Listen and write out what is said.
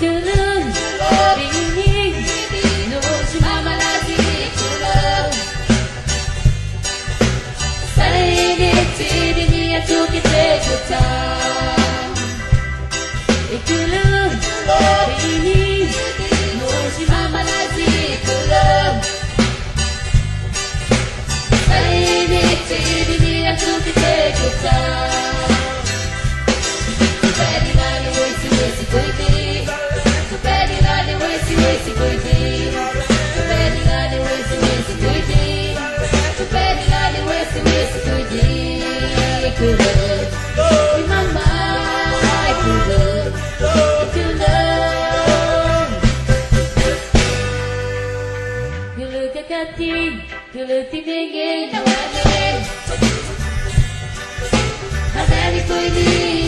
tulog, rinig, no si mama lagi tulog. Sarili, tiri niya tukite kuta. Tulog, rinig, no si mama lagi tulog. Sarili, tiri niya tukite kuta. Hãy subscribe cho kênh Ghiền Mì Gõ để không bỏ lỡ những video hấp dẫn.